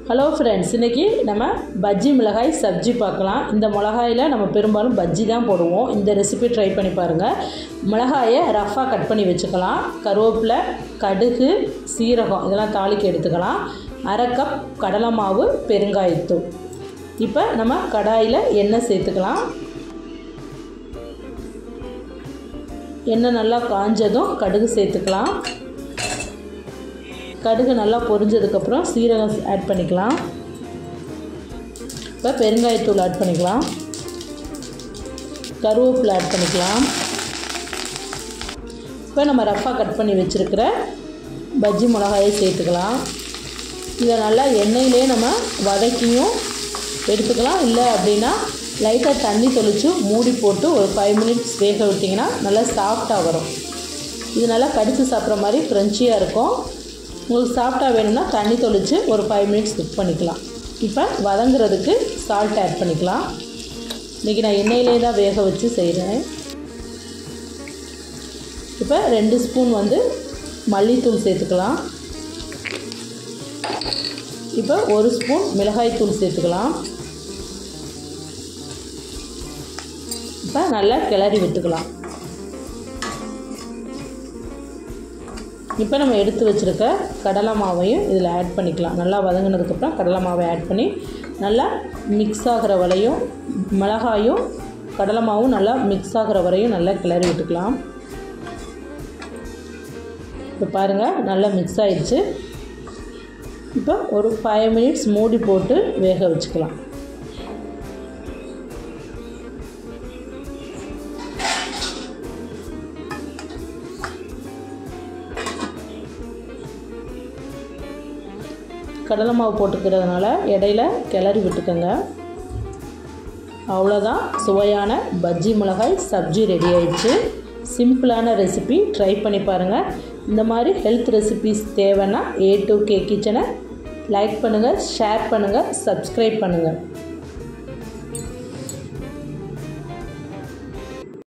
Hello friends, இன்றைக்கி நம்ம பஜ்ஜி மிளகாய் சப்ஜி பார்க்கலாம். இந்த மிளகாயில் நம்ம பெரும்பாலும் பஜ்ஜி தான் போடுவோம். இந்த ரெசிபி ட்ரை பண்ணி பாருங்கள். மிளகாயை ரஃப்பாக கட் பண்ணி வச்சுக்கலாம். கருவேப்பிலை, கடுகு, சீரகம் இதெல்லாம் தாளிக்க எடுத்துக்கலாம். அரை கப் கடலை மாவு, பெருங்காயத்தூள். இப்போ நம்ம கடாயில் எண்ணெய் சேர்த்துக்கலாம். எண்ணெய் நல்லா காஞ்சதும் கடுகு சேர்த்துக்கலாம். கடுகு நல்லா பொரிஞ்சதுக்கப்புறம் சீரகம் ஆட் பண்ணிக்கலாம். இப்போ பெருங்காயத்தூள் ஆட் பண்ணிக்கலாம். கருவேப்பிலை ஆட் பண்ணிக்கலாம். இப்போ நம்ம ரஃப்பாக கட் பண்ணி வச்சுருக்கிற பஜ்ஜி மிளகாயை சேர்த்துக்கலாம். இதை நல்லா எண்ணெயிலே நம்ம வதக்கியும் எடுத்துக்கலாம். இல்லை அப்படின்னா லைட்டாக தண்ணி தெளித்து மூடி போட்டு ஒரு 5 மினிட்ஸ் வேக விட்டிங்கன்னா நல்லா சாஃப்டாக வரும். இது நல்லா கடித்து சாப்பிட்ற மாதிரி க்ரன்ச்சியாக இருக்கும். உங்களுக்கு சாஃப்டாக வேணும்னா தண்ணி தெளித்து ஒரு 5 மினிட்ஸ் குக் பண்ணிக்கலாம். இப்போ வதங்குறதுக்கு சால்ட் ஆட் பண்ணிக்கலாம். இன்றைக்கி நான் எண்ணெயிலே தான் வேக வச்சு செய்கிறேன். இப்போ 2 ஸ்பூன் மல்லித்தூள் சேர்த்துக்கலாம். இப்போ 1 ஸ்பூன் மிளகாய்த்தூள் சேர்த்துக்கலாம். இப்போ நல்லா கிளறி விட்டுக்கலாம். இப்போ நம்ம எடுத்து வச்சுருக்க கடலை மாவையும் இதில் ஆட் பண்ணிக்கலாம். நல்லா வதங்கினதுக்கப்புறம் கடலை மாவை ஆட் பண்ணி நல்லா மிக்ஸ் ஆகிற வரையும், மிளகாயும் கடலை மாவும் நல்லா மிக்ஸ் ஆகிற வரையும் நல்லா கிளறி விட்டுக்கலாம். இப்போ பாருங்கள், நல்லா மிக்ஸ் ஆகிடுச்சு. இப்போ ஒரு 5 மினிட்ஸ் மூடி போட்டு வேக வச்சுக்கலாம். கடலை மாவு போட்டுக்கிறதுனால இடையில கிளறி விட்டுக்கோங்க. அவ்வளோதான், சுவையான பஜ்ஜி மிளகாய் சப்ஜி ரெடி ஆயிடுச்சு. சிம்பிளான ரெசிபி, ட்ரை பண்ணி பாருங்கள். இந்த மாதிரி ஹெல்த் ரெசிபிஸ் தேவைன்னா A2K கிச்சனை லைக் பண்ணுங்கள், ஷேர் பண்ணுங்கள், சப்ஸ்கிரைப் பண்ணுங்கள்.